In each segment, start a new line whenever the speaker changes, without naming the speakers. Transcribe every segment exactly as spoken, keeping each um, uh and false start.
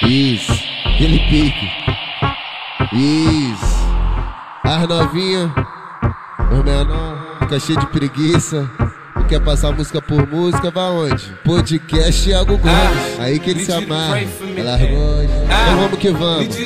Isso, aquele pique. Isso. As novinhas, os menor, fica cheio de preguiça. Não quer passar música por música, vai onde? Podcast Thiago Gomes. Aí que ele se amarra. Ela gosta. Então vamos que vamos.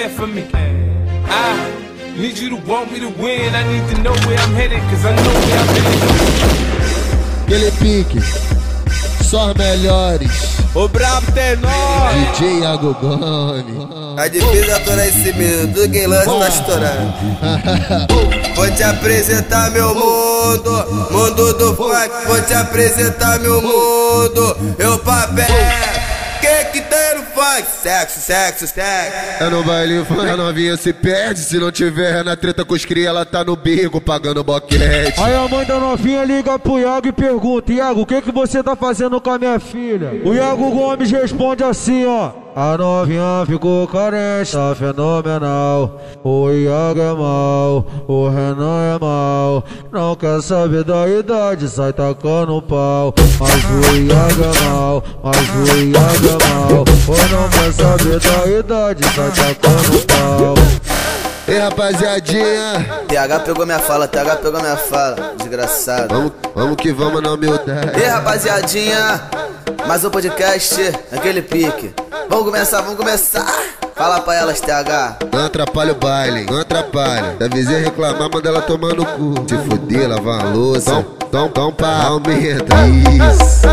Need you to want me to win. I need to know where I'm headed, cause I know where I'm headed. Aquele pique, só os melhores.
O brabo tem nós.
D J Thiago Gomes.
A difícil aturar esse menino, tudo que lança tá estourando. Vou te apresentar meu mundo, mundo do funk. Vou te apresentar meu mundo, meu papel. Que que tem no funk? Sexo, sexo, sexo.
É no baile funk, a novinha se perde. Se não tiver na treta com os cria, ela tá no bico pagando boquete.
Aí a mãe da novinha liga pro Iago e pergunta: Iago, o que que você tá fazendo com a minha filha? O Iago Gomes responde assim, ó: a novinha ficou carente, tá fenomenal. O Iago é mal, o Renan é mal. Não quer saber da idade, sai tacando pau. Mas o Iago é mal, mas o Iago é mal. Ou não quer saber da idade, sai tacando pau.
Ei, rapaziadinha,
T H pegou minha fala, T H pegou minha fala, desgraçado.
Vamos, vamos que vamos na humildade.
Ei, rapaziadinha, mais um podcast, aquele pique. Vamos começar, vamos começar. Fala pra elas, T H.
Não atrapalha o baile, não atrapalha. Da vizinha reclamar, manda ela tomar no cu. Se fuder, lavar a louça. Tom, tom, tom pra aumenta. Isso.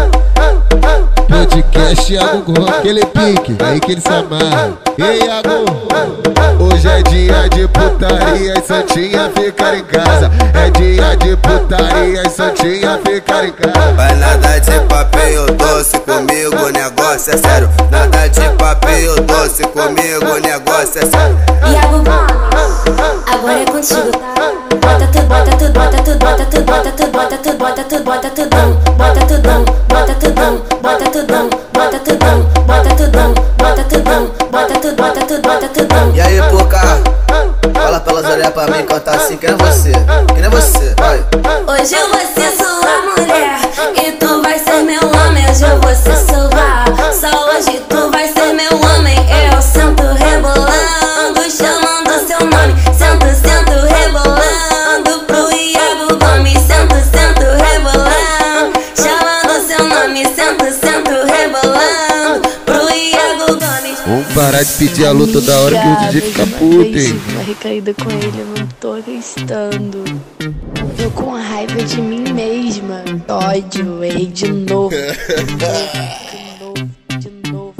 Podcast Thiago Gomes, aquele pique, aí que ele se amarra. Ei, Iago, hoje é dia de putaria e santinha ficar em casa. É dia de putaria e santinha ficar em casa.
Vai nada de papinho doce comigo, o negócio é sério. Nada de papinho doce comigo, o negócio é sério.
Iago Gomes, agora é contigo, tá? Bota tudo, bota tudo, bota tudo, bota tudo, bota tudo, bota tudo, bota tudo, bota tudão, bota tudão, bota tudão, bota tudão, bota tudão, bota tudão, bota tudão, bota tudo, bota tudo, bota tudão.
E aí, por cá, fala pra elas olhar pra mim e cantar assim, quem é você? Quem é você? Vai.
Hoje eu vou ser sua mulher e tu vai ser meu homem. Hoje eu vou ser sua, só hoje tu vai ser meu homem. Eu sento rebolando, chamando seu nome. Sento, sento rebolando pro Iago Gomes. Sento, sento rebolando, chamando seu nome. Sento, sento rebolando pro Iago Gomes.
Vamos parar de pedir a luta da hora que o D J fica puto, hein?
Uma recaída com ele, eu não tô acreditando. Tô com raiva de mim mesma. Ódio, ei, de novo. De novo, de novo.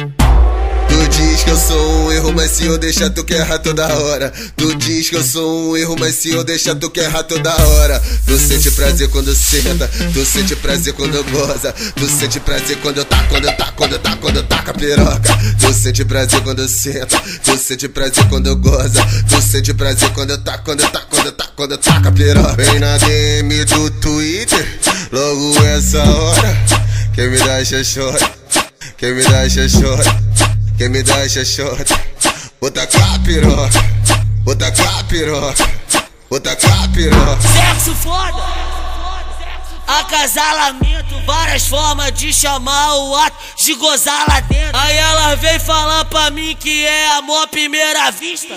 Tu diz que eu sou um erro, mas se eu deixar tu quer errar toda hora. Tu diz que eu sou um erro, mas se eu deixar tu quer errar toda hora. Tu sente prazer quando senta, tu sente prazer quando goza. Tu sente prazer quando eu tá, quando eu tá, quando eu tá, quando eu taca a piroca. Tu sente prazer quando senta, tu sente prazer quando goza. Tu sente prazer quando eu tá, quando eu tá, quando eu tá, quando eu taca a piroca. Vem na D M do Twitter, logo essa hora. Quem me dá chachota, quem me dá chachota, quem me dá chachota. Vou tacar a piroca, vou tacar a piroca, vou tacar a piroca.
Sexo foda, acasalamento, várias formas de chamar o ato de gozar lá dentro. Aí ela vem falar pra mim que é amor à primeira vista.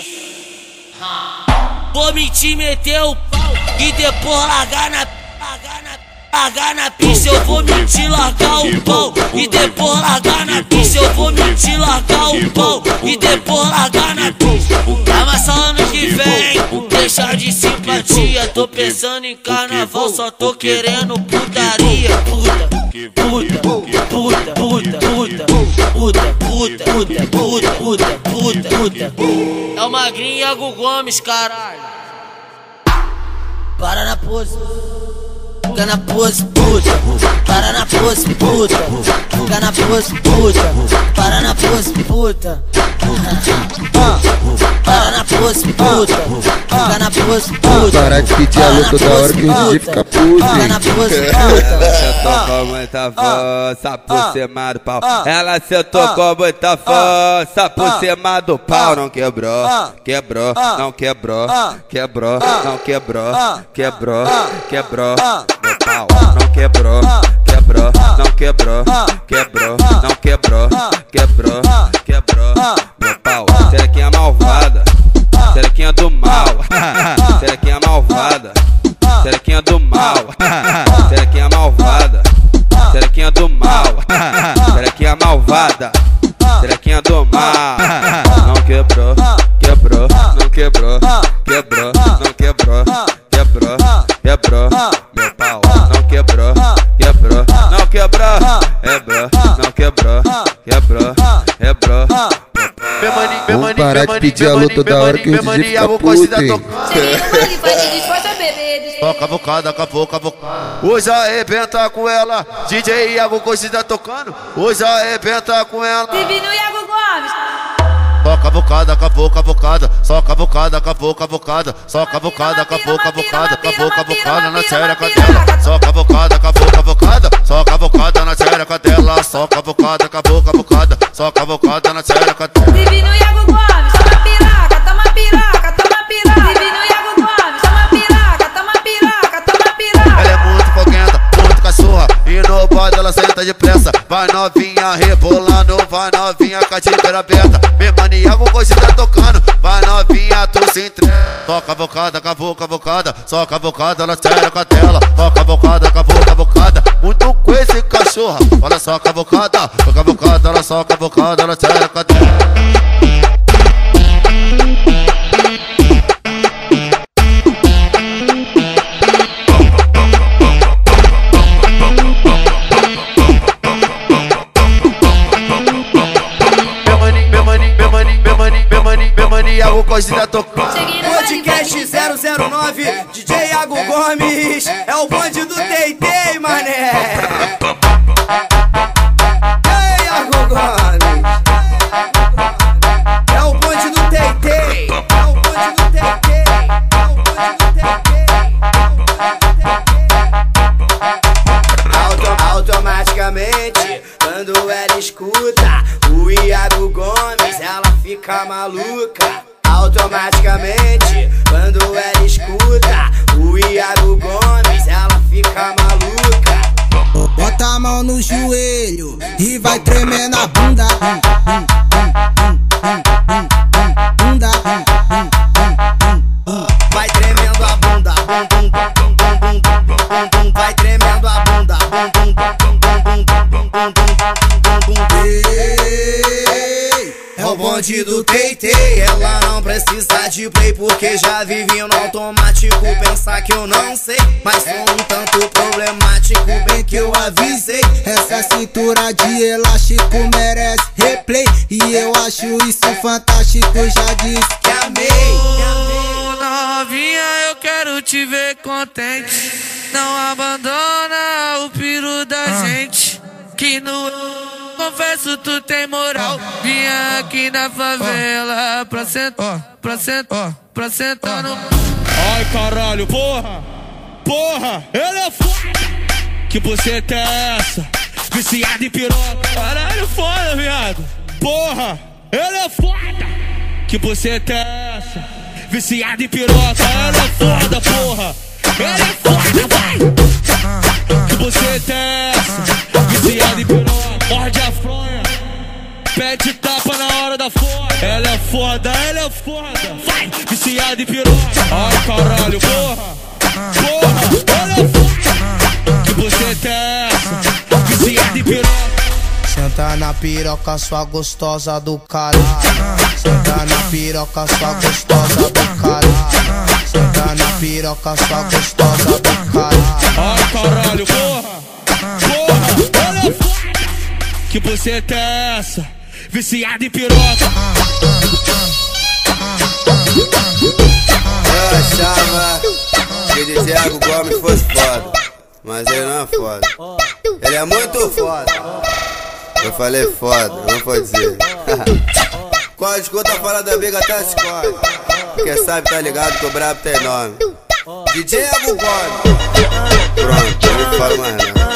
Vou me te meter o pau e depois largar na, largar na, largar na pista. Eu vou me te largar o pau e depois largar na pista. Eu vou me te largar o pau e depois largar na pista. Tava só ano que vem, deixa de simpatia. Tô pensando em carnaval, só tô querendo putaria. Puta, puta, puta, puta, puta, puta, puta, puta, puta, puta, puta, puta. É o Magrinho Iago Gomes, caralho. Para na pose, fica na pose, puta. Para na pose, puta. Fica na pose, puta. Para na pose, puta. Para na pose, puta. Fica na pose, puta.
Parar de pedir a luta da hora que o D J fica puto,
Fica
hein?
na pose, puta.
Sentou com muita força por cima do pau. Ela sentou com muita força por cima do pau. Não quebrou, quebrou, não quebrou, quebrou, não quebrou, quebrou, quebrou. Meu pau não quebrou, quebrou, não quebrou, quebrou, não quebrou, quebrou, quebrou. safada, trequinha do mar. Não quebrou, quebrou, não quebrou, quebrou, não quebrou, quebrou, quebrou, meu pau. Não quebrou, quebrou, não quebrou, quebrou, não quebrou, quebrou, quebrou.
Vamos parar de pedir a luta da hora que o D J fica puto, hein?
Toca a bocada, acabou, acabou. Hoje arrebenta com ela. D J Iago Coisa tá tocando. Hoje arrebenta com ela.
Divino Iago Gomes.
Toca a bocada, acabou, cabocada. Soca a bocada, acabou, cabocada. Soca a bocada, acabou, cabocada. Acabou, cabocada na xereca dela. Soca a bocada, acabou, cabocada. Soca a bocada na xereca dela. Soca a bocada, acabou, cabocada. Soca a bocada na xereca dela.
Divino Iago Gomes, toma piraca, toma piraca, toma piraca. Divino Iago Gomes, toma piraca, toma piraca, toma piraca.
Ela é muito foguenta, muito cachorra. E no bode ela senta depressa. Vai novinha rebolando, vai novinha com a típera aberta. Meu mano Iago hoje tá tocando. Vai novinha, tu se entrega. Toca a bocada, acabou, cabocada. Soca a bocada, ela tira com a tela. Toca a bocada, acabou, cabocada. Muito com esse cachorra. Olha só a bocada, toca a bocada, ela soca a bocada, ela tira com a tela. Iago Costa tá tocando.
Podcast zero zero nove, D J Iago Gomes. É o bonde do Tei Tei, mané. Ei, Iago Gomes. É o bonde do Tei Tei. É o bonde do Tei Tei. É o bonde do Tei Tei. Auto, automaticamente, quando ela escuta o Iago Gomes, ela fica maluca. Automaticamente, quando ela escuta o Iago Gomes, ela fica maluca.
Bota a mão no joelho e vai tremer na bunda. Bunda.
Vai tremendo a bunda. Vai tremendo a bunda. É o bonde do Tei Tei. Ela não precisa de play porque já vivi no automático. Pensar que eu não sei, mas sou um tanto problemático. Bem que eu avisei.
Essa cintura de elástico merece replay. E eu acho isso fantástico, já disse que amei.
Ô, novinha, eu quero te ver contente. Não abandona o piru da gente. Que no... confesso, tu tem moral. Vinha aqui na favela pra sentar, pra sentar, pra sentar no...
Ai, caralho, porra, porra, ele é foda. Que buceta é essa? Viciado em piroca. Caralho, foda, viado. Porra, ele é foda. Que buceta é essa? Viciado em piroca. Ela é foda, porra. Ele é foda, vai. Que buceta é essa? Viciado em piroca. Morde a fronha, pede tapa na hora da foda. Ela é foda, ela é foda. Vai, viciada em piroca. Ai, caralho, porra, porra, ela é foda. Que buceta é essa? Viciada em piroca.
Senta na piroca, sua gostosa do caralho. Senta na piroca, sua gostosa do caralho. Senta na piroca, sua gostosa do caralho.
Ai, caralho, porra, porra, ela é foda. Que buceta é essa? Viciado em piroca.
Eu achava que o D J Iago Gomes fosse foda, mas ele não é foda. Ele é muito foda. Eu falei foda, não pode dizer. Quando escuta falar da briga até se corre. Porque sabe, tá ligado que o brabo tem nome. D J Iago Gomes. Pronto, eu não falo mais nada.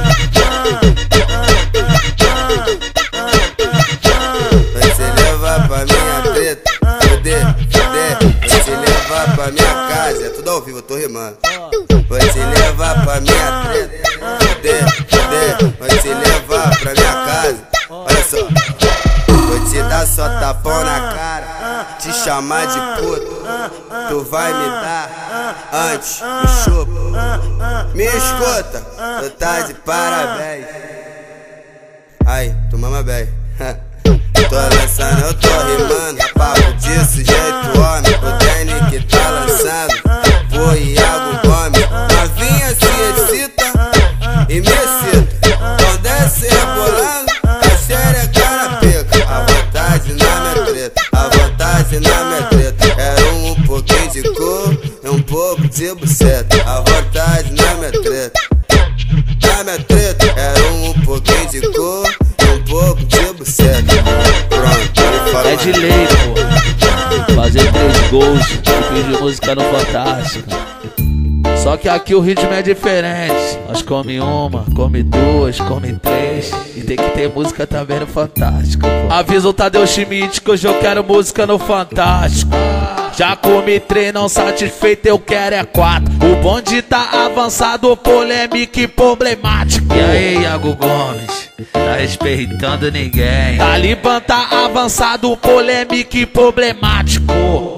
Vai se levar pra minha treta, fuder, fuder. Vai se levar pra minha casa. É tudo ao vivo, eu tô rimando. Vai se levar pra minha treta, fuder, fuder. Vai se levar pra minha casa. Olha só, vou te dar só tapão na cara, te chamar de puto. Tu vai me dar antes do chupo. Me escuta, tu tá de parabéns. Ai, tu mama bem. Tô lançando, eu tô rimando. Papo de sujeito homem, o Danny que tá lançando. Pô, Iago Gomes, novinha se excita e me excita. Então desce rebolando, a xereca na pica. A vontade na minha treta, a vontade na minha treta. Era um pouquinho de cor e um pouco de buceta. A vontade na minha treta, na minha treta. Era um pouquinho de cor e um pouco de buceta. Pronto,
é de lei, pô. Fazer três gols, tipo de música no Fantástico. Só que aqui o ritmo é diferente. Nós come uma, come duas, come três. E tem que ter música também no Fantástico, pô. Avisa o Tadeu Schmidt que hoje eu quero música no Fantástico. Já comi três, não satisfeito, eu quero é quatro. O bonde tá avançado, polêmico e problemático. E aí, Iago Gomes, tá respeitando ninguém. Talibã tá avançado, polêmico e problemático.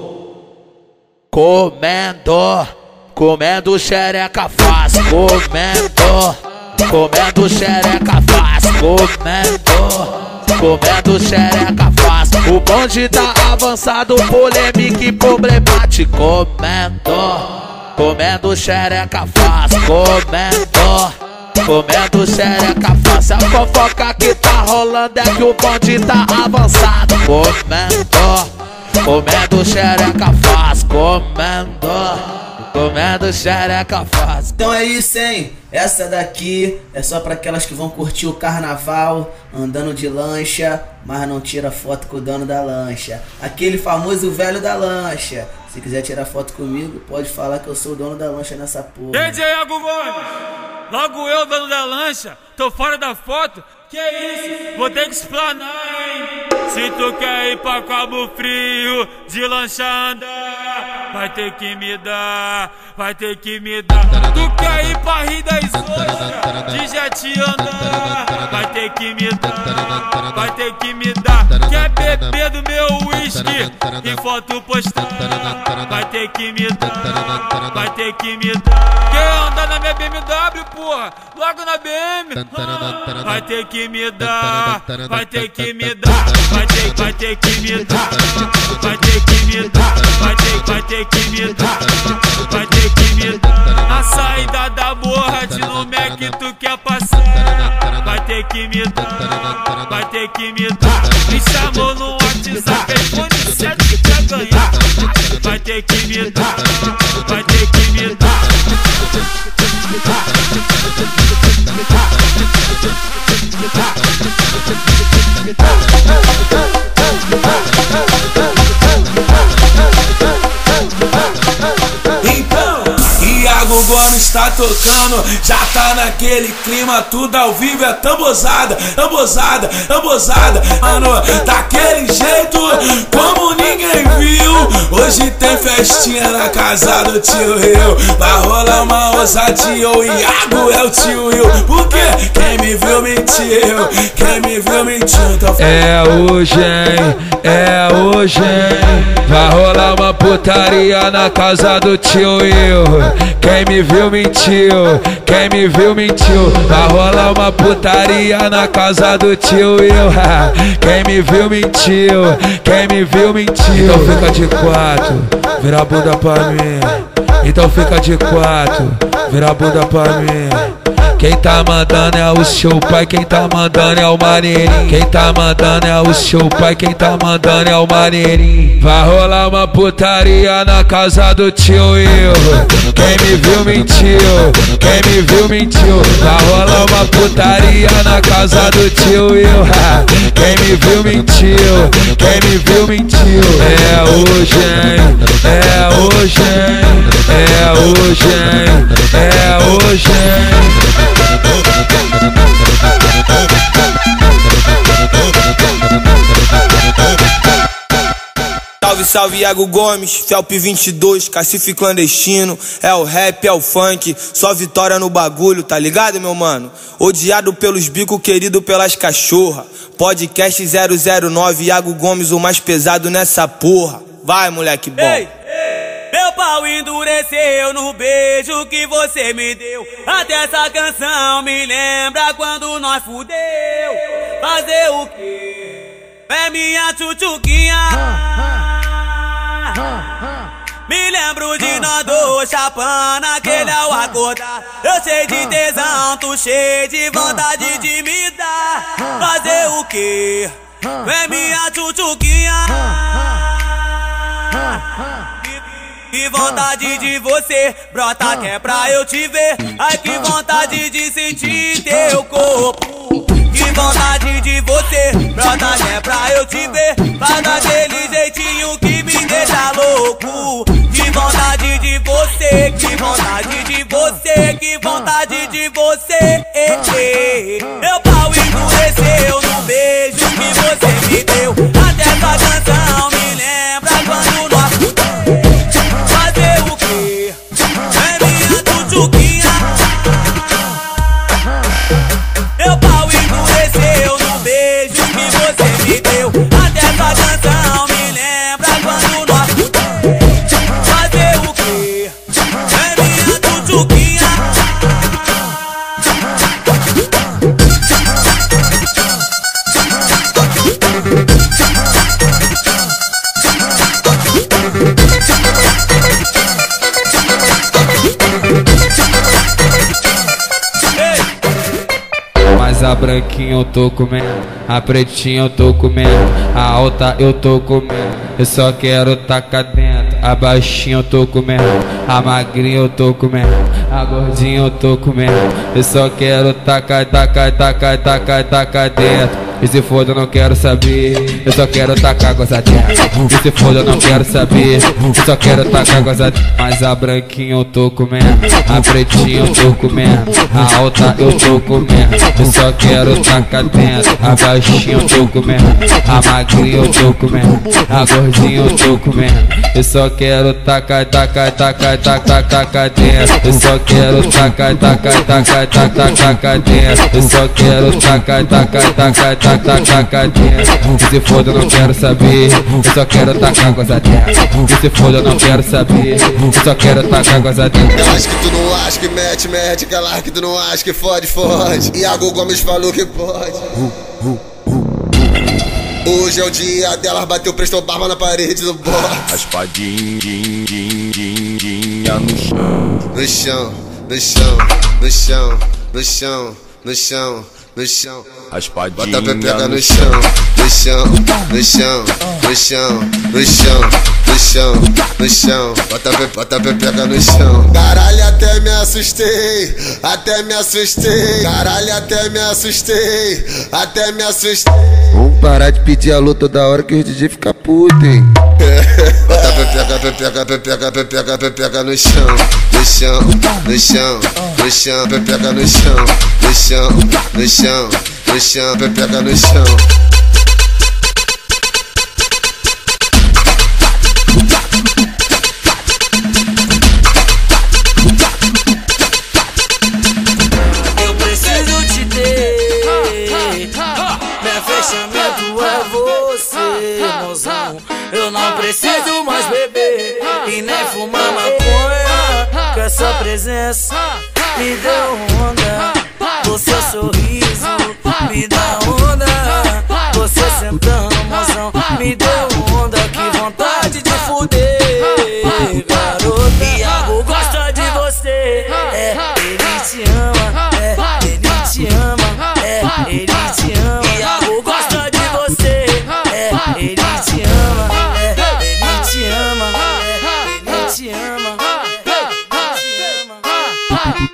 Comendo, comendo xereca fácil. Comendo, comendo xereca fácil. Comendo, comendo xereca fácil. O bonde tá avançado, polêmico e problemático. Comendo, comendo xereca fácil. Comendo, comendo xereca fácil. A fofoca que tá rolando é que o bonde tá avançado. Comendo, comendo xereca fácil. Comendo, comendo xereca fácil.
Então é isso, hein? Essa daqui é só pra aquelas que vão curtir o carnaval andando de lancha, mas não tira foto com o dono da lancha. Aquele famoso velho da lancha. Se quiser tirar foto comigo, pode falar que eu sou o dono da lancha nessa porra.
D J Iago Gomes, logo eu, dono da lancha, tô fora da foto. Que isso? Vou ter que explanar, hein? Se tu quer ir pra Cabo Frio de lancha andar, vai ter que me dar, vai ter que me dar. Tu quer ir pra Rio das Ostras de jet andar, vai ter que me dar, vai ter que me dar. Quer beber do meu whisky e foto postar, vai ter que me dar, vai ter que me dar. Quer andar na minha B M W, porra? Logo na B M, ah, vai ter que me dar, vai ter que me dar, vai ter, vai ter que me dar, vai ter que me dar, vai ter, vai ter que me dar, vai ter que me dar. Na saída da Borrad no Mac tu quer passar, vai ter que me dar, vai ter que me dar. Me chamou no WhatsApp, iPhone sete quer ganhar, vai ter que me dar, vai ter que me dar.
Então, Iago Gomes tá tocando, já tá naquele clima, tudo ao vivo é tambozada, tambozada, tambozada. Mano, daquele jeito, como ninguém viu. Hoje tem festinha na casa do tio Rio, vai rolar uma ousadia, o Iago é o tio Will. Porque quem me viu mentiu, quem me viu mentiu. Então...
É hoje, hein, é hoje, hein. Vai rolar uma putaria na casa do tio Will. Quem me viu mentiu, quem me viu mentiu. Vai rolar uma putaria na casa do tio Will. Quem me viu mentiu, quem me viu mentiu. Então fica de quatro, vira a bunda pra mim. Então fica de quatro, vira a bunda pra mim. Quem tá mandando é o seu pai, quem tá mandando é o maneirinho. Quem tá mandando é o seu pai, quem tá mandando é o maneirinho. Vai rolar uma putaria na casa do tio Will. Quem me viu mentiu, quem me viu mentiu. Vai rolar uma putaria na casa do tio Will. Quem me viu mentiu, quem me viu mentiu. É hoje, hein, é hoje, hein, é hoje, hein, é hoje, hein.
Salve, salve Iago Gomes, Felp vinte e dois, cacife clandestino. É o rap, é o funk, só vitória no bagulho, tá ligado, meu mano? Odiado pelos bicos, querido pelas cachorra. Podcast zero zero nove, Iago Gomes, o mais pesado nessa porra. Vai, moleque bom. Ei, ei.
Meu pau endureceu no beijo que você me deu. Até essa canção me lembra quando nós fudeu. Fazer o quê? É minha tchutchuquinha. Me lembro de nós dois chapando aquele ao acordar. Eu cheio de tesão, tu cheio de vontade de me dar. Fazer o quê? É minha tchutchuquinha. Que vontade de você, brota que é pra eu te ver. Ai que vontade de sentir teu corpo. Que vontade de você, brota que é pra eu te ver. Faz daquele jeitinho que me deixa louco. Que vontade de você, que vontade de você, que vontade de você. Meu pau endureceu no beijo que você me deu. Até essa canção me lembra quando nós fazer o quê? É minha tchutchuquinha. Meu pau endureceu no beijo que você me deu. Até essa canção me lembra quando nós fazer o quê? É minha tchutchuquinha.
Mas a branquinha eu tô comendo, a pretinha eu tô comendo, a alta eu tô comendo, eu só quero tacar dentro. A baixinha eu tô comendo, a magrinha eu tô comendo, a gordinha eu tô comendo, eu só quero tacar, tacar, tacar, tacar, tacar dentro. E se foda eu não quero saber, eu só quero tacar gozadinha. E se foda eu não quero saber, eu só quero tacar gozadinha. Mas a branquinha eu tô comendo, a pretinha eu tô comendo, a alta eu tô comendo, eu só quero tacar dentro. A baixinha eu tô comendo, a magrinha eu tô comendo, a gordinha eu tô comendo, eu só quero tacar, tacar, tacar, tacar, tacar dentro. Eu só quero tacar, tacar, tacar, tacar, tacar dentro. Eu só quero tacar, tacar, tacar, tacar, tacar dentro. Se foda eu não quero saber, eu só quero tacar gozadinha. Se foda eu não quero saber, eu só quero tacar gozadinha.
Aquelas que tu não acha que mete, mete. Aquelas que tu não acha que fode, fode. Iago Gomes falou que pode. Hoje é o dia delas, bateu, prestou barba na parede do box.
Raspadinha no chão.
No chão, no chão, no chão, no chão, no chão, no chão.
Raspadinha.
Bota a pepeca no chão, no chão, no chão, no chão, no chão, no chão, no chão. Bota a pe- bota a pepeca no chão. Caralho, até me assustei, até me assustei. Caralho, até me assustei, até me assustei.
Vamos parar de pedir alô toda hora que o D J fica puto, hein?
Bota a pepeca, pepeca, pepeca, pepeca, pepeca no chão, no chão, no chão, no chão, pepeca no chão, no chão, no chão, no chão, pepeca no chão.
Eu preciso te ter, meu fechamento é você, mozão. Eu não preciso mais beber e nem fumar maconha, que essa presença me deu onda. O seu sorriso me dá onda, você sentando, mozão, me deu onda. Que vontade de fuder, garoto. Iago gosta de você, é, ele te ama, é, ele te ama, é, ele te ama. Iago gosta de você, é, ele te ama, é, ele te ama, é, ele te ama, é, ele te ama.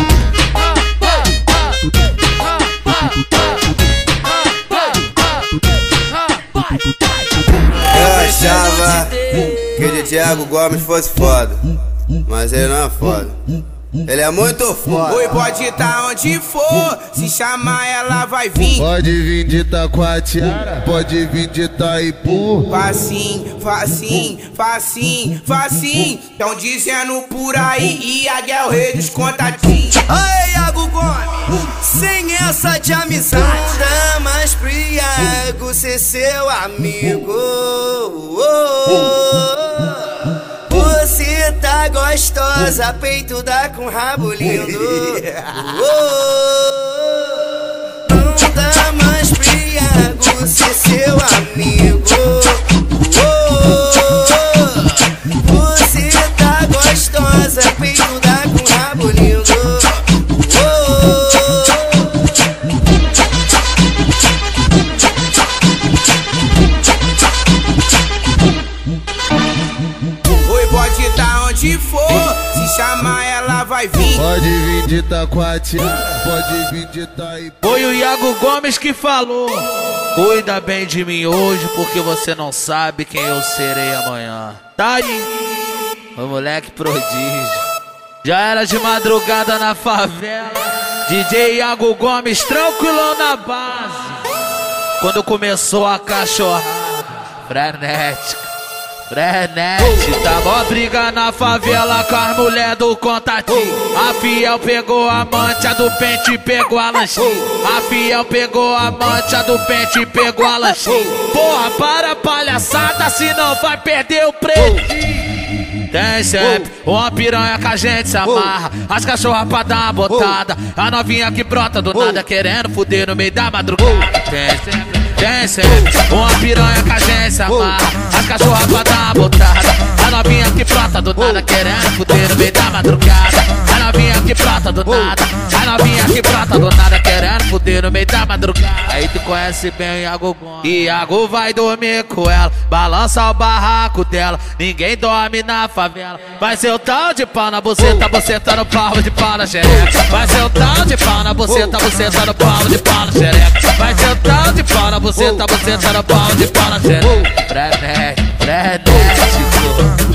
Eu achava que o Thiago Gomes fosse foda, mas ele não é foda. Ele é muito foda.
Oi, pode estar onde for, se chamar ela vai vir.
Pode vir de Taquatiara, pode vir de Itaipu.
Facinho, facinho, facinho, facinho. Tão dizendo por aí, e a Guel Rei dos contatinhos.
Ai, Iago Gomes, sem essa de amizade, não dá mais pro Iago ser seu amigo. Oh, oh, oh. Você gostosa, peituda com rabo lindo. Oh, não dá mais pro Iago ser seu amigo. Oh, você tá gostosa, peituda com rabo lindo.
Se for, se chamar ela vai vir.
Pode vir de Taquatiara, pode vir de Itaí.
Foi o Iago Gomes que falou: cuida bem de mim hoje, porque você não sabe quem eu serei amanhã. Tá aí, o moleque prodígio. Já era de madrugada na favela, D J Iago Gomes tranquilão na base. Quando começou a cachorrada frenética, Frenete, tá mó briga na favela com as mulher do contatinho. A fiel pegou a amante, a do pente pegou a lanchinha. A fiel pegou a amante, a do pente pegou a lanchinha. Porra, para a palhaçada, senão vai perder o pretinho. Tem sempre uma piranha que a gente se amarra, as cachorras pra dar uma botada, a novinha que brota do nada querendo fuder no meio da madrugada. Tem sempre, tem sempre uma piranha que a gente se amarra, as cachorras pra dar uma botada, a novinha que brota do nada querendo fuder no meio da madrugada. A novinha que brota do nada, a novinha que brota do nada querendo fuder no meio da madrugada. Aí tu conhece bem o Iago Gomes, Iago vai dormir com ela, balança o barraco dela, ninguém dorme na favela. Vai ser o tal de pau na buceta, buceta no pau de pau na xereca. Vai ser o tal de pau na buceta, buceta no pau de pau na xereca. Vai ser o tal de pau na buceta, buceta no pau de pau na xereca. Frenético, frenético.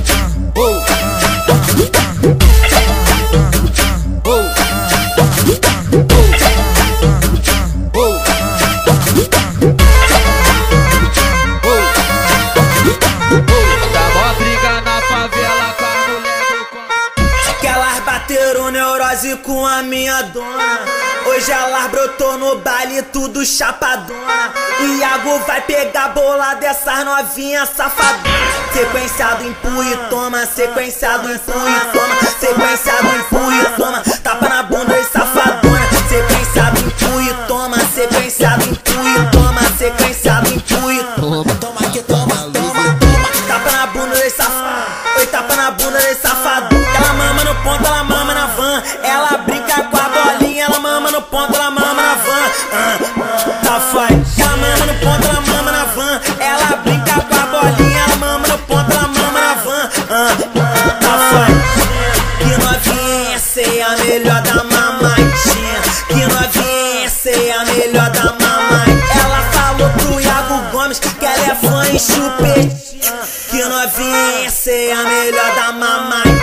Neurose com a minha dona, hoje ela brotou no baile tudo chapadona. Iago vai pegar bola dessas novinhas safadonas. Sequenciado, empurra e toma, sequenciado, empurra e toma, sequenciado, empurra e toma, tapa na bunda e safadona. Sequenciado, empurra e toma, sequenciado, empurra e toma, sequenciado, empurra e toma. Toma que toma, toma, toma, tapa na bunda e safadona. Oi, tapa na bunda e safadona. Ela mama no ponto, ela mama na van. Ela brinca com a bolinha, ela mama no ponto, ela mama na van. Ah, tá faz. Ela mama no ponto, ela mama na van. Ela brinca com a bolinha, ela mama no ponto, ela mama na van. Ah, tá faz. Que novinha, cê é a melhor da mamadinha. Que novinha, cê é a melhor da mamadinha. Ela falou pro Iago Gomes que ela é fã em chupetinha. Que novinha, cê é a melhor da mamadinha.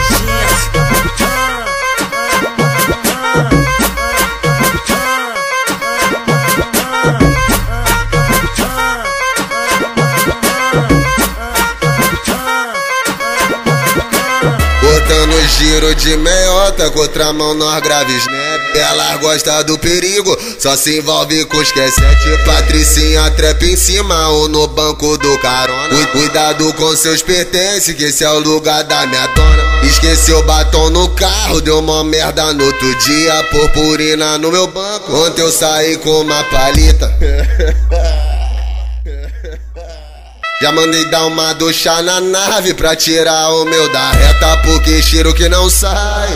Botando giro de meiota, com outra mão nós grave snap. Ela gosta do perigo, só se envolve com os que é sete. Patricinha trepa em cima ou no banco do carona. Cuidado com seus pertences, que esse é o lugar da minha dona. Esqueceu batom no carro, deu uma merda no outro dia. Purpurina no meu banco, ontem eu saí com uma palita. Já mandei dar uma ducha na nave pra tirar o meu da reta, porque cheiro que não sai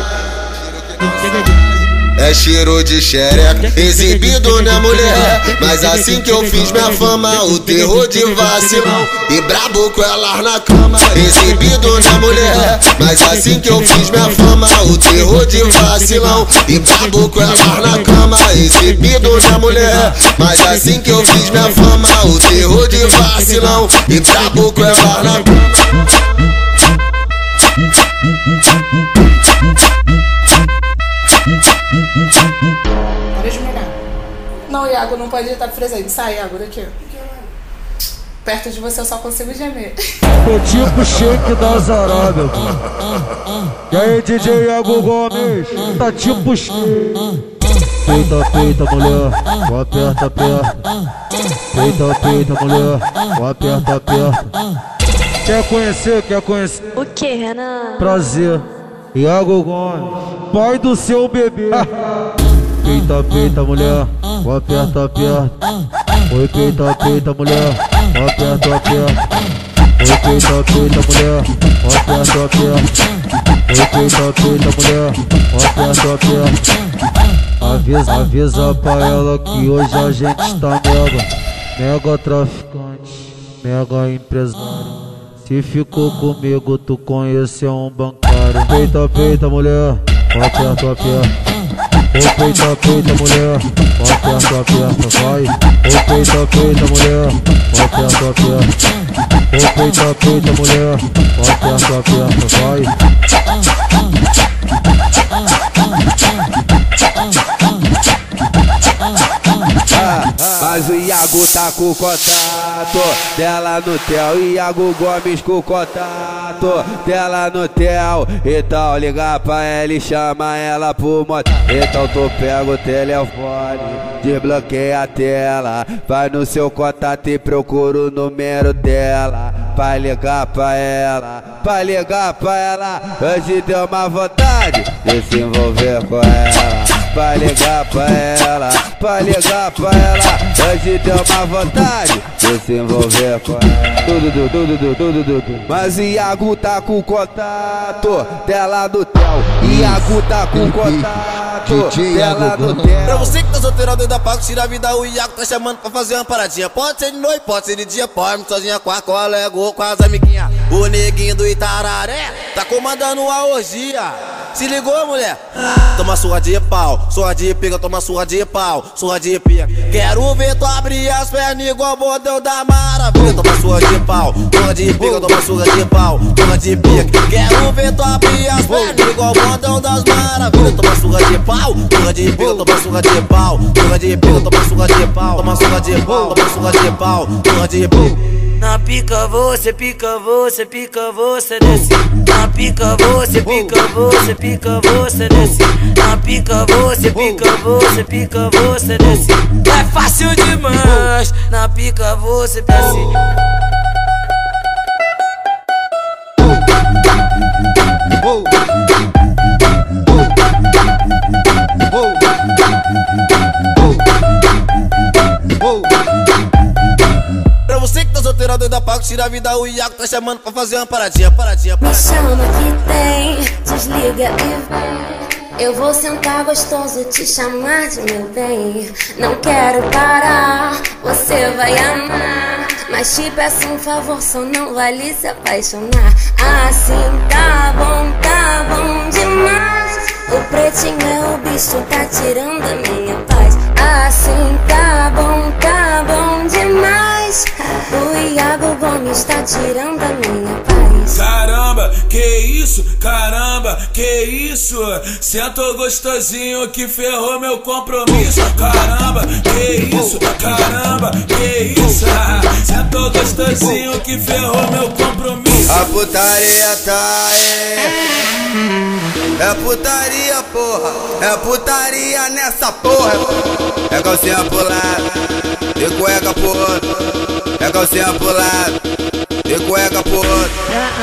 é cheiro de xereca. Exibido na mulher, mas assim que eu fiz minha fama, o terror de vacilão e brabo com elas na cama. Exibido na mulher, mas assim que eu fiz minha fama, o terror de vacilão e brabo com elas na cama. Exibido na mulher, mas assim que eu fiz minha fama, o terror de vacilão e brabo com elas na cama.
Para de jogar. Não, Iago, não pode estar preso aí. Sai, Iago, daqui. Perto de você eu só consigo gemer.
Tô tipo shake da Zarábia. E aí, D J Iago Gomes? Tá tipo shake. Peita, peita, mulher, vou aperta, aperta. Peita, peita, mulher, vou aperta, aperta. Quer conhecer, quer conhecer?
O que, Renan?
Prazer. Iago Gomes, pai do seu bebê. Peita, peita, mulher, aperta, aperta. Oi, peita, peita, mulher, aperta, aperta. Oi, peita, peita, mulher, aperta, aperta. Oi, peita, peita, mulher, aperta, aperta. Avisa, avisa pra ela que hoje a gente tá mega, mega traficante, mega empresário. Se ficou comigo, tu conheceu um bancário. Peita, peita, mulher, aperta, aperta. Ô peita, peita, mulher, aperta, aperta, vai. Ô peita, peita, mulher, aperta, aperta. Ô peita, peita, mulher, aperta, aperta, vai.
Mas o Iago tá com o contato dela no tel, Iago Gomes com o contato dela no tel. Então liga pra ela e chama ela pro motel. Então tu pega o telefone, desbloqueia a tela, vai no seu contato e procura o número dela. Vai ligar pra ela, vai ligar pra ela. Hoje deu uma vontade de se envolver com ela. Vai ligar pra ela, vai ligar pra ela. Hoje deu uma vontade de se envolver com ela. Tudo, tudo, tudo, tudo, tudo. Mas Iago tá com o contato dela no tel. Iago tá com o contato dela no tel.
Pra você que tá solteiro dentro da pago, tira a vida, o Iago tá chamando pra fazer uma paradinha. Pode ser de noite, pode ser de dia, pode sozinha com a colega ou com as amiguinhas. O neguinho do Itararé tá comandando a orgia. Se ligou, mulher? Toma surra de pau, surra de pica, toma surra de pau, surra de pica. Quero ver tu abrir as pernas igual o bordel da maravilha. Toma surra de pau, surra de pica, toma surra de pau, surra de pica. Quero ver tu abrir as pernas igual o bordel das maravilhas. Toma surra de pau, surra de pica, toma surra de pau, surra de pica, toma surra de pau, toma surra de pau, toma surra de pau, surra de pica.
Na pica você, pica você, pica você desce. Na pica você, pica você, pica você desce. Na pica você, pica você, pica você desce. É fácil demais. Na pica você desce.
Pra você que tá solteiro dentro da pago, tira a vida, o Iago tá chamando pra fazer uma paradinha, paradinha, paradinha.
Me chama que tem, desliga e vem. Eu vou sentar gostoso, te chamar de meu bem. Não quero parar, você vai amar. Mas te peço um favor, só não vale se apaixonar. Assim tá bom, tá bom demais. O pretinho é o bicho, tá tirando a minha paz. Assim tá bom, tá bom demais. O Iago Gomes tá tirando a minha paz.
Caramba, que isso? Caramba, que isso? Sentou gostosinho que ferrou meu compromisso. Caramba, que isso? Caramba, que isso? Sentou gostosinho que ferrou meu compromisso.
A putaria tá aí. É putaria, porra. É putaria nessa porra. É calcinha pro lado e cueca pro outro. É calcinha pro lado e cueca pro outro.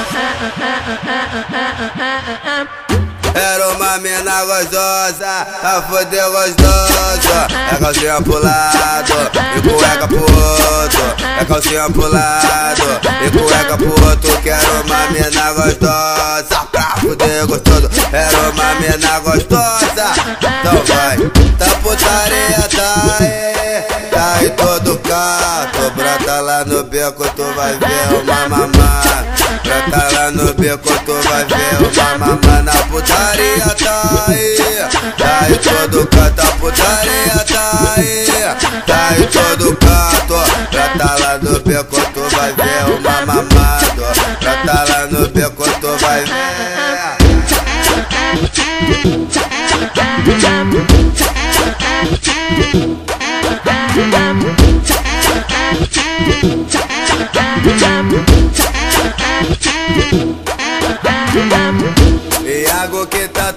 Era uma mina gostosa, a foder gostosa. É calcinha pro lado e cueca pro outro. É calcinha pro lado e cueca pro outro. Quero uma mina gostosa pra foder gostoso. Era uma mina gostosa, então vai. Tá putaria, tá aí, tá aí todo canto. Brota lá no beco, tu vai ver uma mamã. Brota lá no beco, tu vai ver uma mamã. Na putaria tá aí, tá aí todo canto. A putaria tá aí, tá aí todo canto. Brota lá no beco, tu vai ver uma mamado. Brota lá no beco, tu vai ver. Iago que tá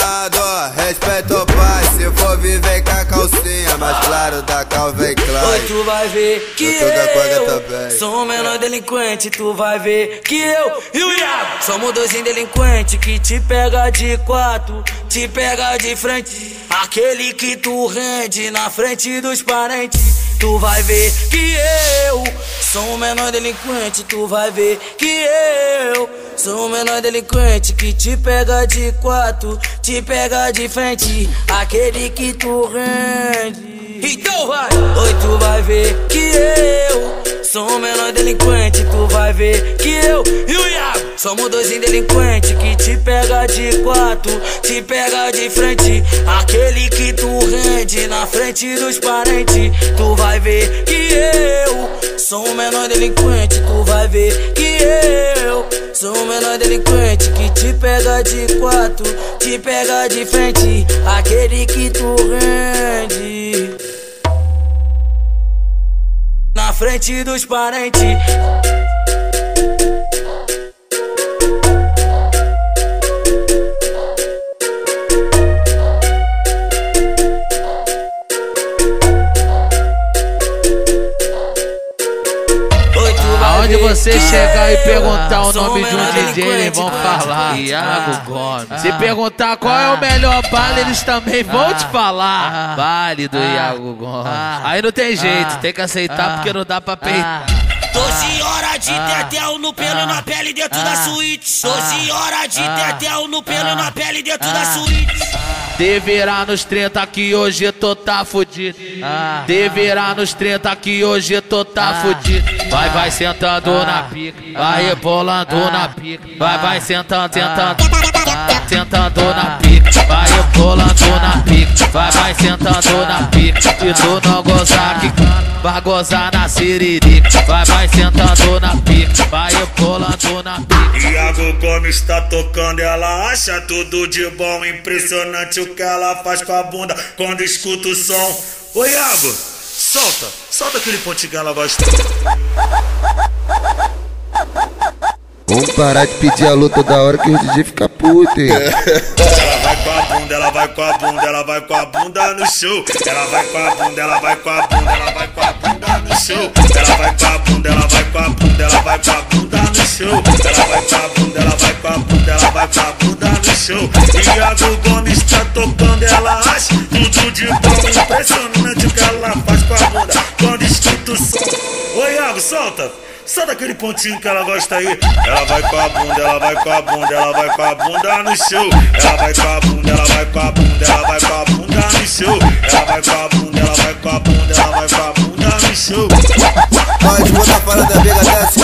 tocando, respeita o pai. Se for viver com a calcinha, mas claro da cal vem claro.
tu vai ver que eu, eu sou um menor delinquente. Tu vai ver que eu e o Iago somos dois delinquentes que te pega de quatro, te pega de frente. Aquele que tu rende na frente dos parentes. Tu vai ver que eu sou um menor delinquente. Tu vai ver que eu sou um menor delinquente que te pega de quatro, te pega de frente. Aquele que tu rende. Então vai! Oi, tu vai ver que eu sou um menor delinquente. Tu vai ver que eu e o Iago somos dois delinquentes que te pega de quatro, te pega de frente. Aquele que tu rende na frente dos parentes. Tu vai ver que eu sou um menor delinquente. Tu vai ver que eu sou um menor delinquente que te pega de quatro, te pega de frente. Aquele que tu rende na frente dos parentes.
Aonde você chegar e perguntar o nome de um D J, eles vão falar Iago Gomes. Se perguntar qual é o melhor baile, eles também vão te falar baile do Iago Gomes. Aí não tem jeito, tem que aceitar porque não dá pra peitar.
doze horas de tetel no pelo na pele dentro da suíte. doze horas de tetel no pelo na pele dentro da suíte.
Deverá nos trinta que hoje tu tá fudido. Deverá nos trinta que hoje tu tá fudido. Vai, vai sentando na pica, vai rebolando na pica. Vai, vai sentando, sentando, sentando na pica. Vai rebolando na pica, vai, vai sentando na pica. E tu não gozar que vai gozar na siririca. Vai, vai sentando na pica, vai rebolando na pica.
Iago Gomes tá tocando, ela acha tudo de bom. Impressionante o que ela faz com a bunda quando escuta o som. Ô Iago, solta, solta aquele pontinho que ela gosta.
Vamos parar de pedir alô toda hora que o D J fica puto, hein?
Ela vai com a bunda, ela vai com a bunda, ela vai com a bunda no show. Ela vai com a bunda, ela vai com a bunda, ela vai com a bunda no show. Ela vai com a bunda, ela vai com a bunda, ela vai com a bunda no show. Ela vai com a bunda, ela vai com a bunda, ela vai com a bunda no show. E Iago Gomes tá tocando, ela acha tudo de bom. Impressionante o que ela faz com a bunda quando escuta o som. Ô Iago, solta! Solta aquele pontinho que ela gosta aí. Ela vai com a bunda, ela vai com a bunda, ela vai com a bunda no show. Ela vai com a bunda, ela vai com a bunda, ela vai com a bunda no show. Ela vai com a bunda, ela vai com a bunda, ela vai com a bunda no show.
Pode botar fora da briga até assim,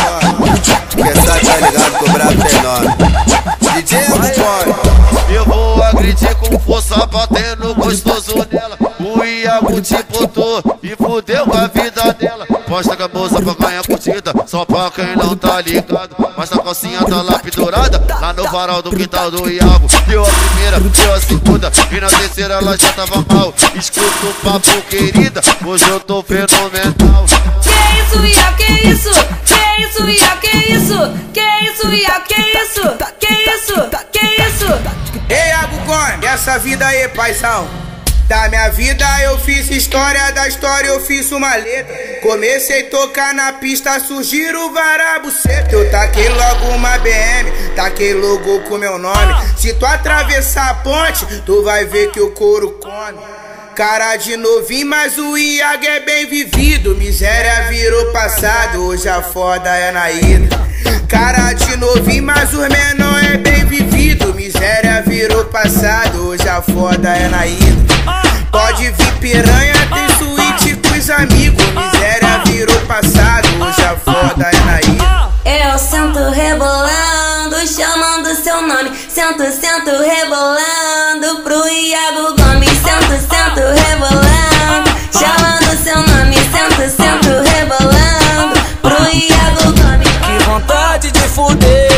ó. Quer saber, tá ligado? Que o brabo tem nome. D J Iago.
Eu vou agredir com força, batendo gostoso nela. O Iago te botou e fudeu a vida dela. Posta com a moça pra ganhar curtida, só pra quem não tá ligado. Mas a calcinha tá lá pendurada, lá no varal do quintal do Iago. Deu a primeira, deu a segunda, e na terceira ela já tava mal. Escuta o papo, querida, hoje eu tô fenomenal.
Que isso, Iago, que isso? Que isso, Iago, que isso? Que isso, Iago, que isso? Que isso? Que isso?
Ei, Iago Gomes, essa vida aí, paizão. Da minha vida eu fiz história, da história eu fiz uma letra. Comecei a tocar na pista, surgiram varabuceta. Eu taquei logo uma B M, taquei logo com meu nome. Se tu atravessar a ponte, tu vai ver que o couro come. Cara de novinho, mas o Iago é bem vivido. Miséria virou passado, hoje a foda é na ida. Cara de novinho, mas os menor é bem vivido. Miséria virou passado, hoje a foda é na ida. Pode vir piranha, tem suíte com os amigos. Miséria virou passado, hoje a foda é na ida.
Eu sento rebolando, chamando seu nome. Sento, sento rebolando pro Iago Gomes. Sento, sento rebolando, chamando seu nome. Sento, sento rebolando pro Iago Gomes.
Que vontade de fuder,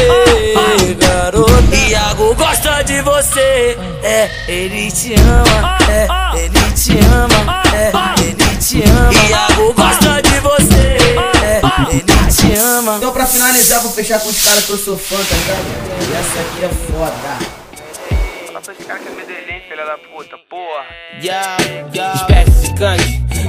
garoto. Iago gosta de você, é, ele te ama, é, ele te ama, é, ele te ama. Iago gosta de você, é, ele te ama.
Então pra finalizar, vou fechar com os caras que eu sou fã, tá ligado? E essa aqui é foda. Fala pra esse cara que é medellín, filha da puta, porra.
Yeah, yeah. Espécie de gangue,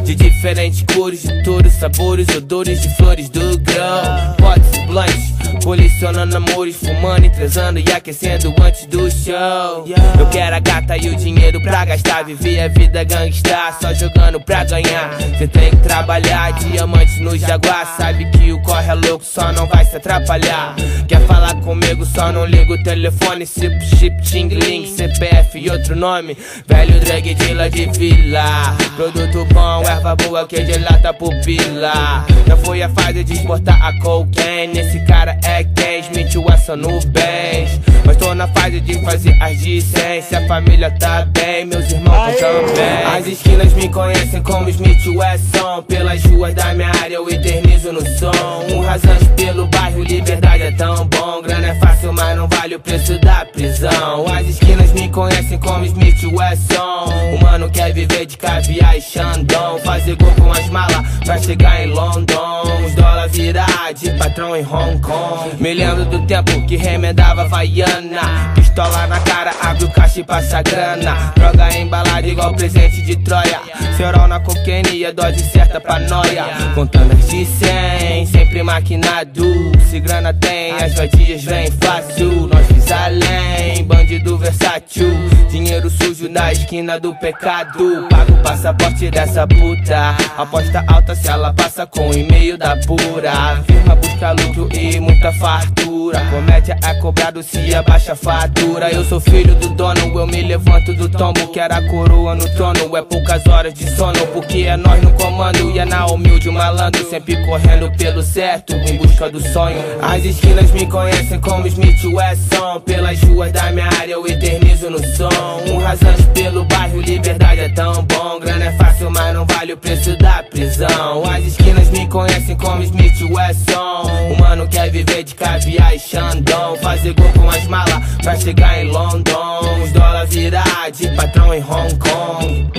de diferentes cores, de todos sabores, odores de flores do grão. Potes e blunts, colecionando amores, fumando e transando e aquecendo antes do show. Eu quero a gata e o dinheiro pra gastar, viver a vida gangsta, só jogando pra ganhar. Cê tem que trabalhar, diamante no Jaguar, sabe que o corre é louco, só não vai se atrapalhar. Quer falar comigo, só não liga o telefone, sip, chip, ting-ling, C P F e outro nome. Velho drag dealer de vila, produto bom, erva boa que de lata pupila. Já foi a fase de exportar a cocaine, esse cara é quem Smith Wesson no bens. Mas tô na fase de fazer as de cem, se a família tá bem, meus irmãos também. As esquinas me conhecem como Smith Wesson, pelas ruas da minha área eu eternizo no som. Um rasante pelo bairro, liberdade é tão bom, grana é fácil mas não vale o preço da prisão. As esquinas me conhecem como Smith Wesson, o mano quer viver de caviar e Xandão, fazer gol com as malas pra chegar em London, os dólar virar de patrão em Hong Kong. Me lembro do tempo que remendava Havaiana, pistola na cara, abre o caixa e passa grana. Droga embalada igual presente de Troia, cerol na cocaína, dose certa pra noia. Contando as de cem, sempre maquinado, se grana tem, as vadias vem fácil. Nós fiz além, bandido versátil, dinheiro sujo na esquina do pecado. Paga o passaporte dessa puta, aposta alta se ela passa com e-mail da pura. A firma busca lucro e muita fartura, comédia é cobrado se abaixa a fatura. Eu sou filho do dono, eu me levanto do tombo, quero a coroa no trono, é poucas horas de sono, porque é nós no comando e é na humilde o malandro, sempre correndo pelo certo, em busca do sonho. As esquinas me conhecem como Smith Wesson, pelas ruas da minha área eu eternizo no som. Um rasante pelo bairro, liberdade é tão bom, grana é fácil mas não vale o preço da prisão. As esquinas me conhecem como Smith Wesson, o mano quer viver de caviar e Xandão, fazer gol com as malas pra chegar em London, os dólar virar de patrão em Hong Kong.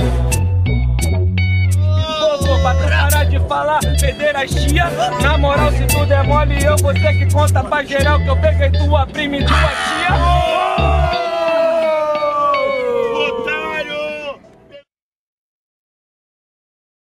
Pra parar de falar, pederastia. Na moral, se tudo é mole, eu vou ter que contar pra geral que eu peguei tua prima e tua tia.